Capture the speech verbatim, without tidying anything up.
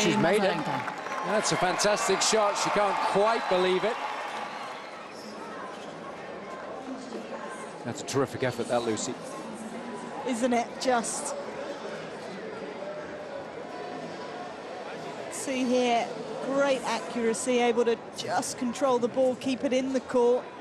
She's made it. Azarenka. That's a fantastic shot. She can't quite believe it. That's a terrific effort, that, Lucy. Isn't it just? See here, great accuracy, able to just control the ball, keep it in the court.